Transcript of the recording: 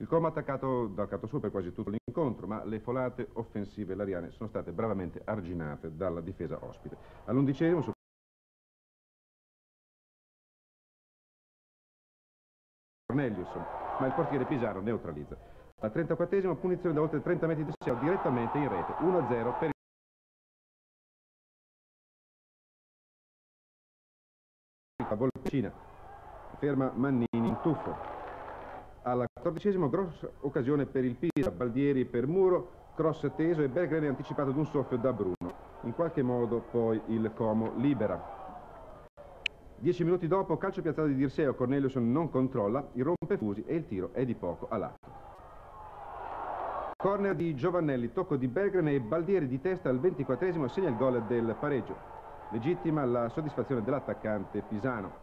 Il Como ha attaccato dal canto suo per quasi tutto l'incontro, ma le folate offensive lariane sono state bravamente arginate dalla difesa ospite. All'11° su Cornelius, ma il portiere pisano neutralizza. Al 34° punizione da oltre 30 metri di Seo direttamente in rete, 1-0 per il Volpicina. Ferma Mannini in tuffo. Al 14° grossa occasione per il Pisa, Baldieri per Muro, cross teso e Berggren è anticipato d'un soffio da Bruno. In qualche modo poi il Como libera. 10 minuti dopo, calcio piazzato di Dirseo, Cornelius non controlla, il rompefusi e il tiro è di poco a lato. Corner di Giovannelli, tocco di Berggren e Baldieri di testa al 24° segna il gol del pareggio. Legittima la soddisfazione dell'attaccante pisano.